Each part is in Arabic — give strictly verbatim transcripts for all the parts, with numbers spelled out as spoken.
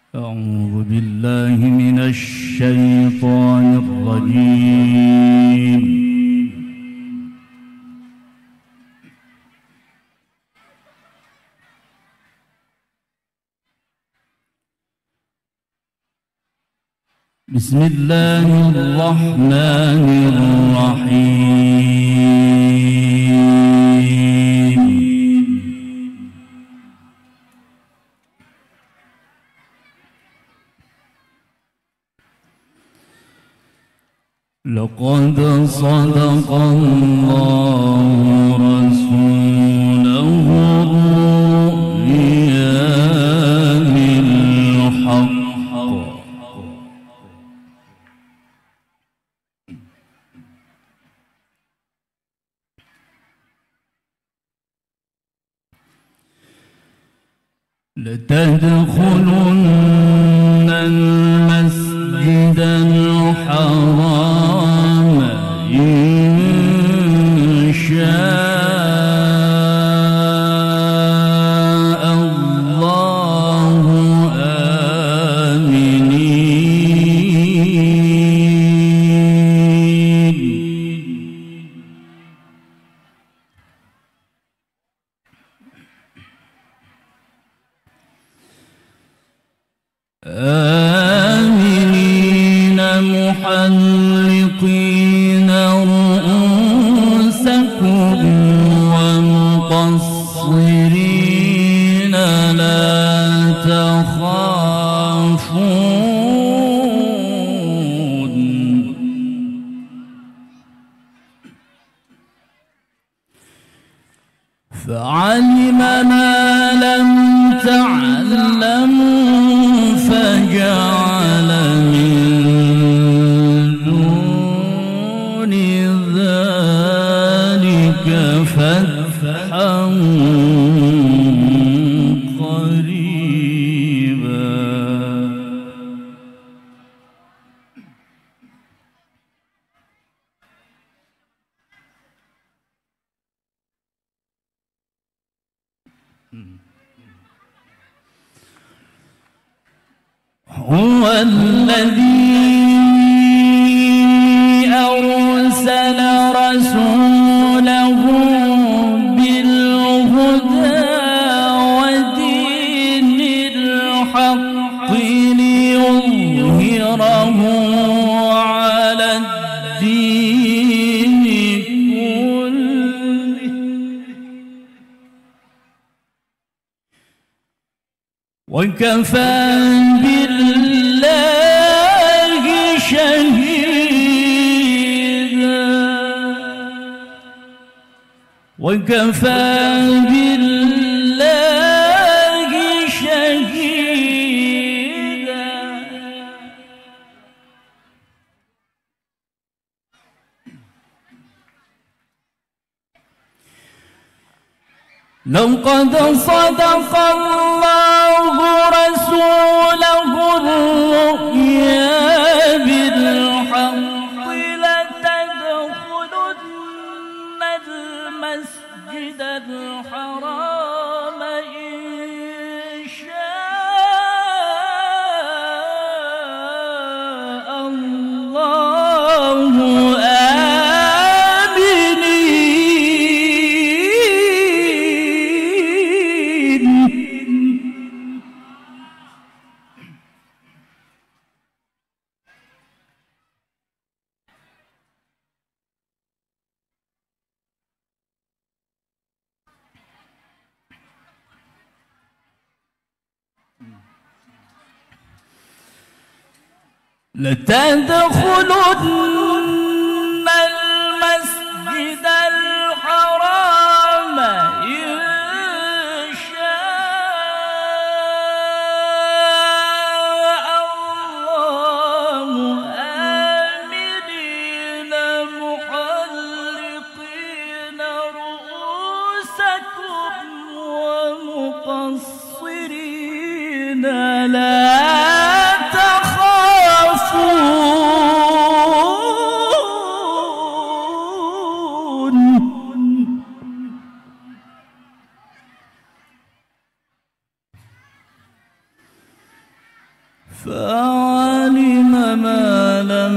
أعوذ بالله من الشيطان الرجيم. بسم الله الرحمن الرحيم. لقد صدق الله رسوله الرؤيا بالحق لتدخلن المسجد الحرام إن شاء الله آمنين. آمنين محلقين رؤوسكم ومقصرين لا تخافون فعلم ما لم تعلموا فجعل من دون ذلك فتحا قريبا. هو الذي أرسل رسوله بالهدى ودين الحق ليظهره على الدين كله وكفى بالله شهيدا وكفى بالله شهيدا. لقد صدق الله رسوله الرؤيا بالحق لتدخلن المسجد الحرام إن شاء الله لتدخلن المسجد الحرام إن شاء الله آمنين محلقين رؤوسكم ومقصرين لا تخافون فعلم ما لم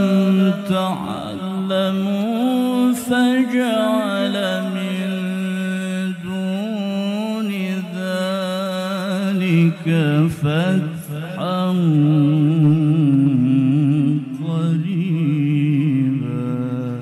تعلموا فجعل من دون ذلك فتحا قريبا.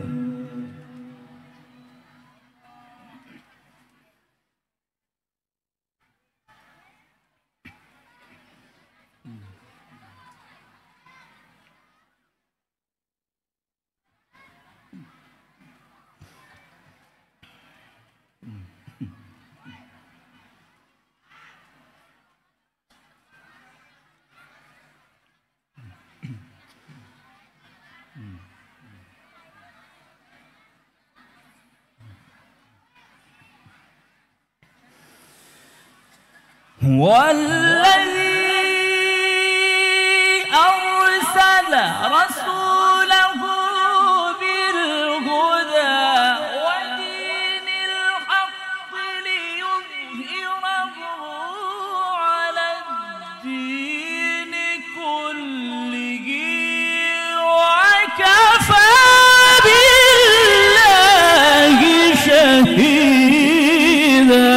هو الذي أرسل رسوله بالهدى ودين الحق ليظهره على الدين كله وكفى بالله شهيدا.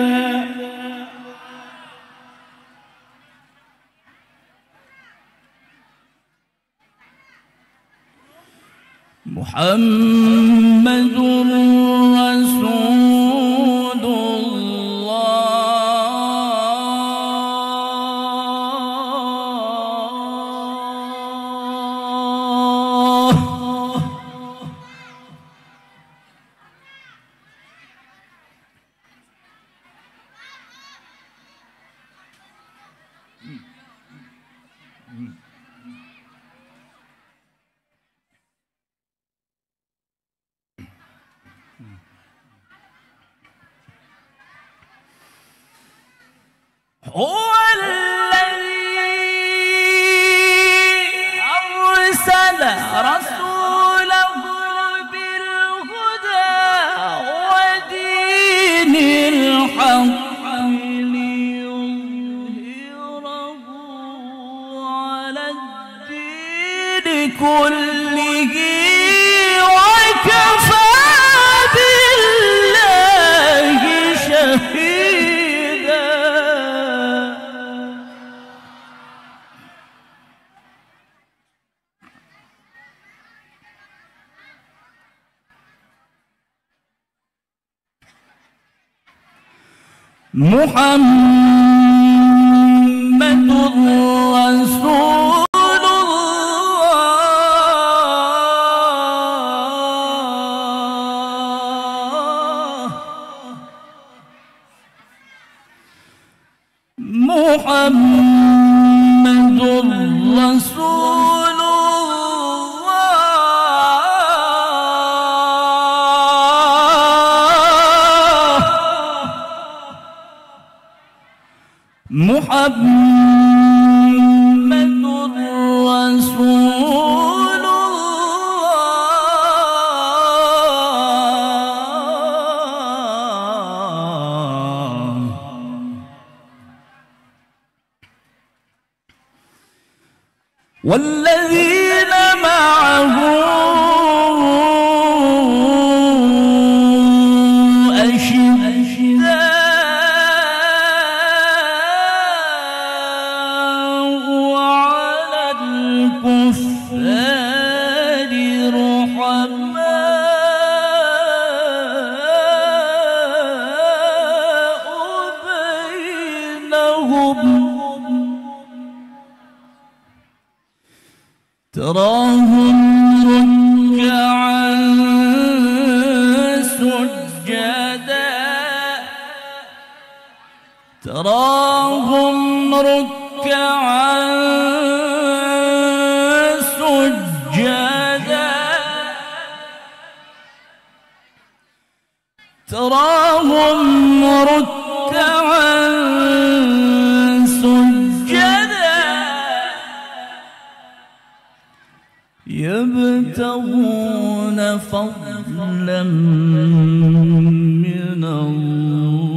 محمد رسول الله. هو الذي أرسل رسوله بالهدى ودين الحق ليظهره على الدين كله وكفى بالله شهيدا. محمد رسول الله. محمد رسول محمد رسول الله. والذين معه تراهم ركعا سجدا تراهم ركعا سجدا تراهم ركعا سجدا يبتغون فضلا من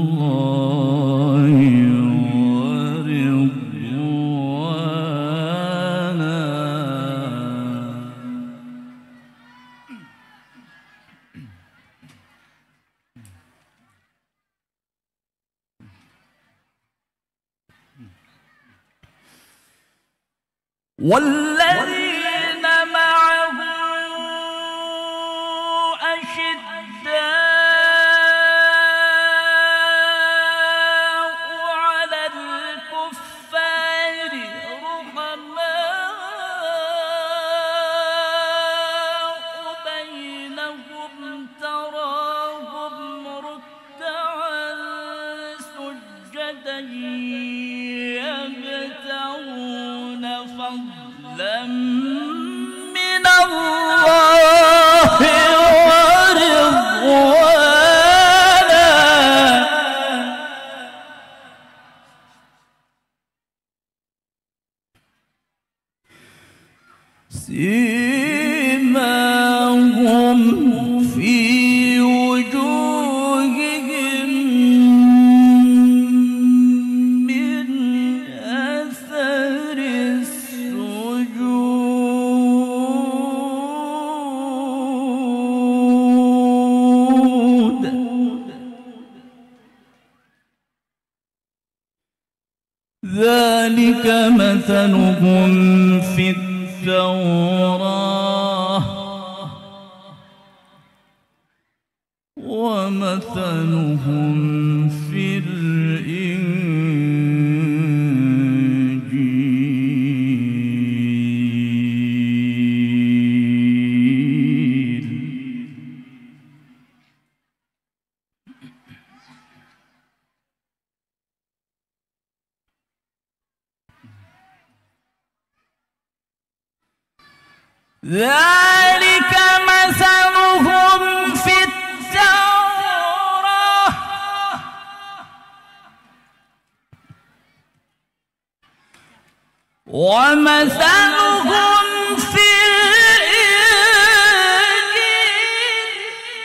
الله ورضوانا والذين معه أشداء على الكفار رحماء بينهم تراهم ركعا سجدا يبتغون فضلا من الله ورضوانا سيماهم في وجوههم من أثر السجود ذلك مثلهم في التوراة ومثلهم في الإنجيل. ذلك مثلهم في التوراة ومثلهم في الإنجيل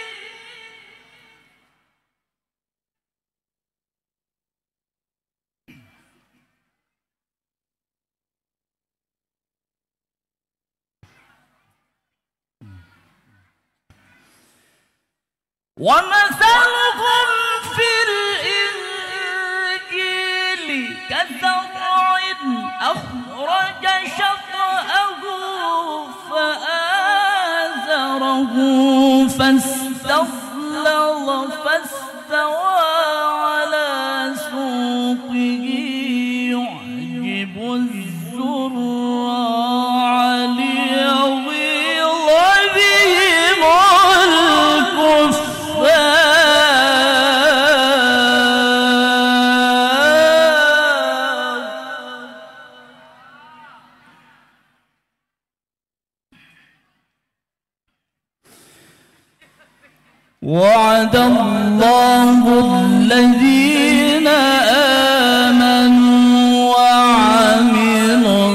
ومثلهم في الإنجيل كزرع أخرج شطأه فآزره فاستغلظ فاستوى على سوقه يعجب الزراع ليغيظ بهم وعد الله الذين آمنوا وعملوا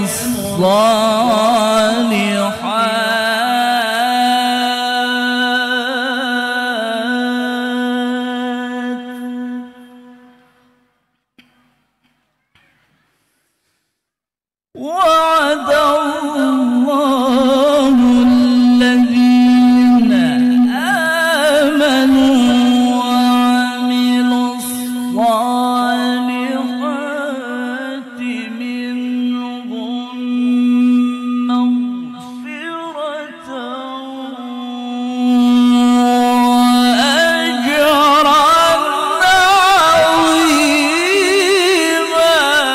الصالحات وعد الله الذين آمنوا وعملوا الصالحات منهم مغفرة وأجرا عظيما.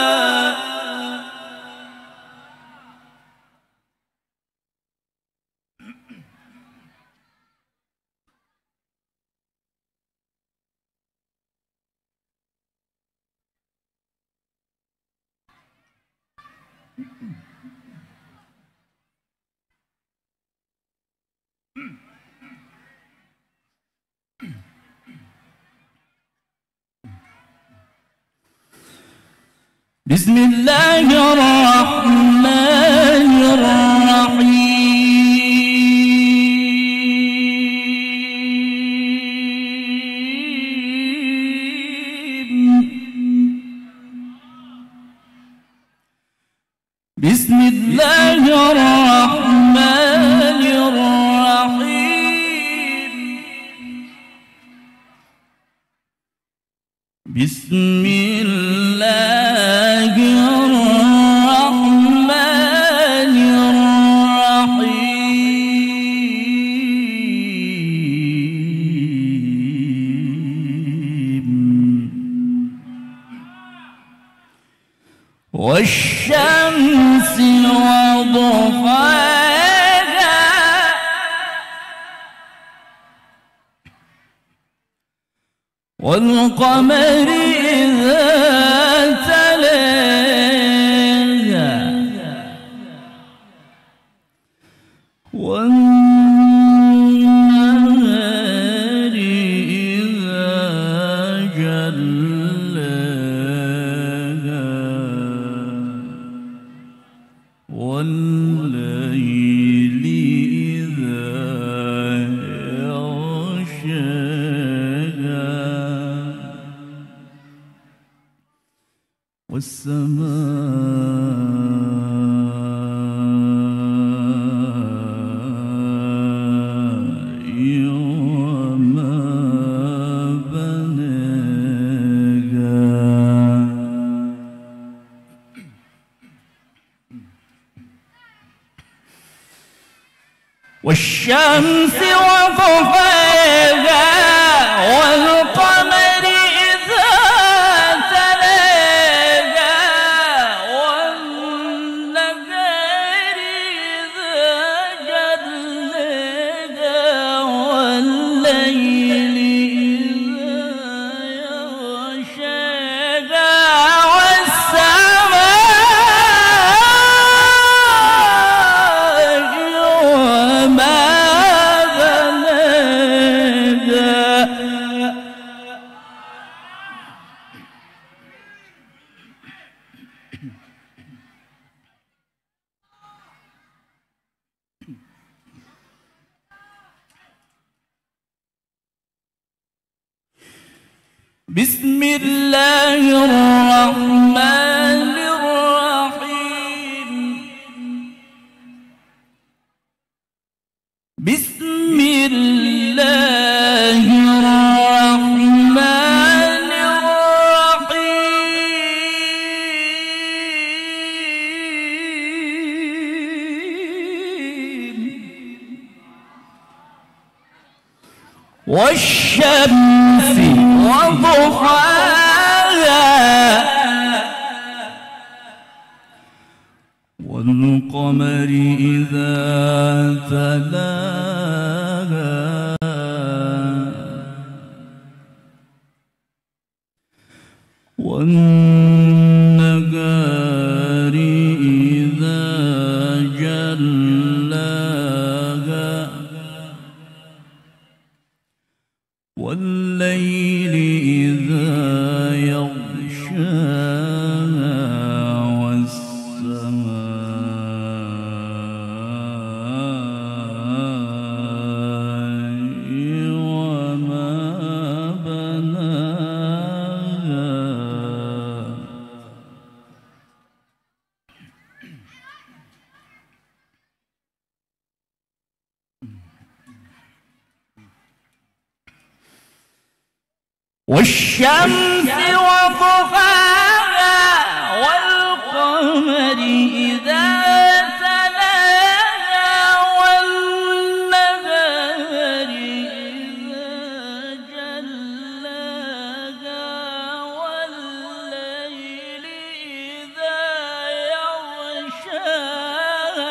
بسم الله الرحمن الرحيم بسم الله الرحمن الرحيم بسم الله الرحمن والقمر إذا تلاها والنهار إذا جلاها والليل إذا يغشاها والسماء وما بناها والشمس وضحاها والقمر إذا تلاها والنهار إذا جلاها والليل إذا يغشاها بسم الله الرحمن الرحيم بسم الله الرحمن الرحيم والشمس وضحاها والقمر إذا تلاها والنهار إذا جلاها والليل إذا يغشاها والسماء وما بناها والشمس وضحاها والقمر إذا تلاها والنهار إذا جلاها والليل إذا يغشاها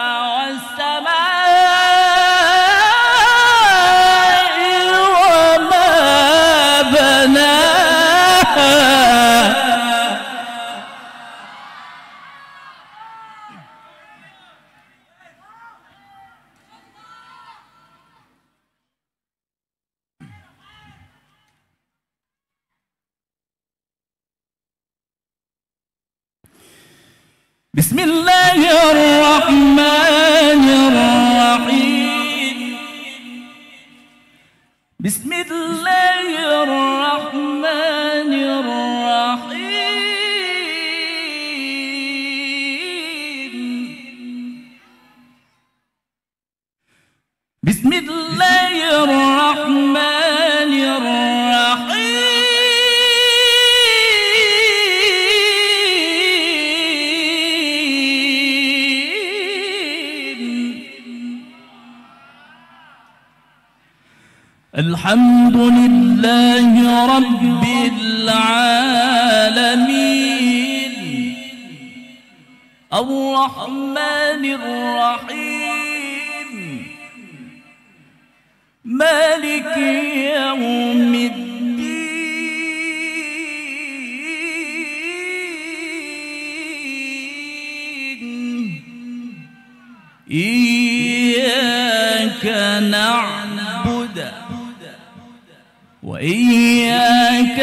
والسماء وما بناها بسم الله الرحمن الرحيم بسم الله الرحمن الرحيم بسم الله الرحمن الرحيم الحمد لله رب العالمين الرحمن الرحيم مالك يوم الدين إياك نعبد وإياك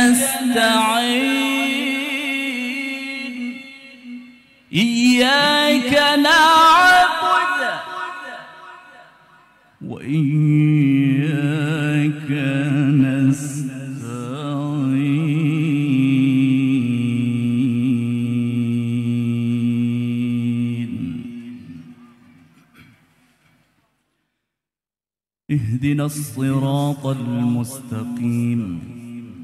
نستعين إياك نعبد وإياك نستعين اهدنا الصراط المستقيم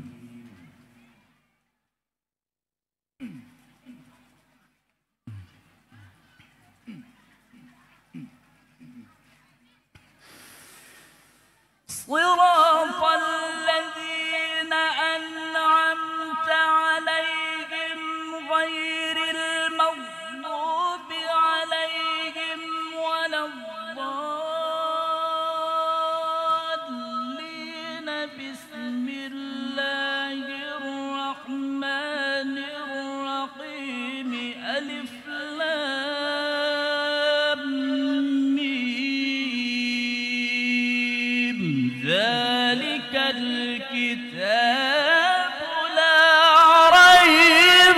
صراط الذين أنعمت عليهم غير المغضوب عليهم ولا الضالين بسم الله الرحمن الرحيم ألف لام ذلك الكتاب لا ريب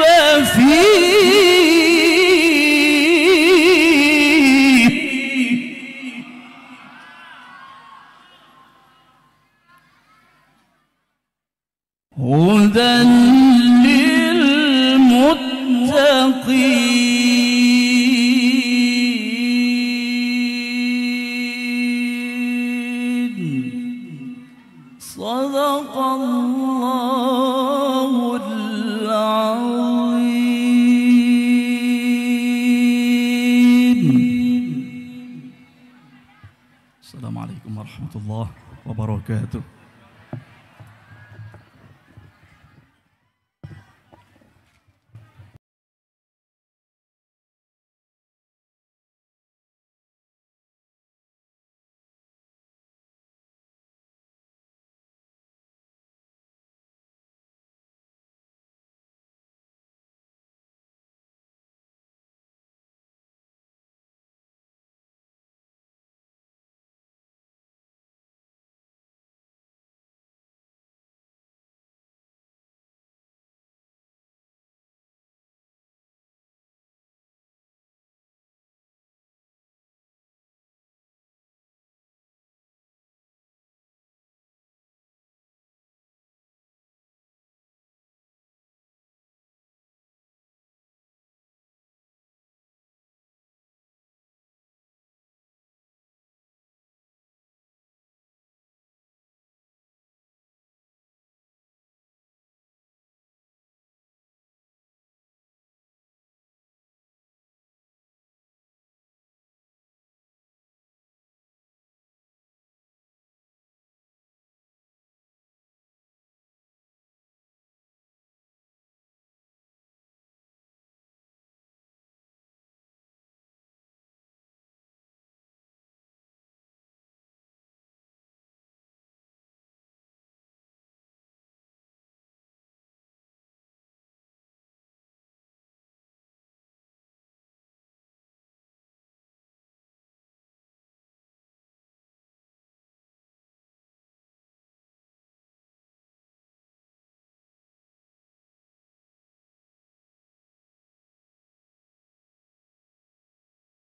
فيه هدى للمتقين صدق الله العظيم. السلام عليكم ورحمة الله وبركاته.